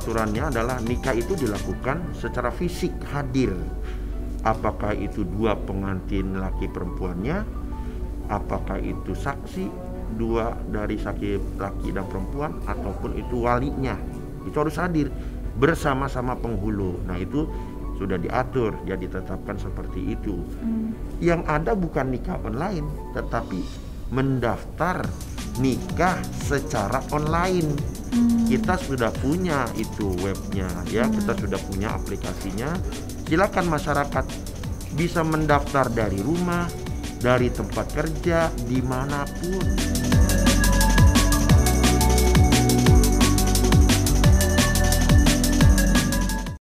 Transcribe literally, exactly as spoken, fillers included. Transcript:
aturannya adalah nikah itu dilakukan secara fisik hadir. Apakah itu dua pengantin laki perempuannya, apakah itu saksi dua dari saksi laki dan perempuan, ataupun itu walinya, itu harus hadir bersama-sama penghulu. Nah itu sudah diatur, ya ditetapkan seperti itu. Hmm. Yang ada bukan nikah online, tetapi mendaftar nikah secara online. Hmm. Kita sudah punya itu webnya, ya hmm. kita sudah punya aplikasinya. Silakan masyarakat bisa mendaftar dari rumah, dari tempat kerja, dimanapun.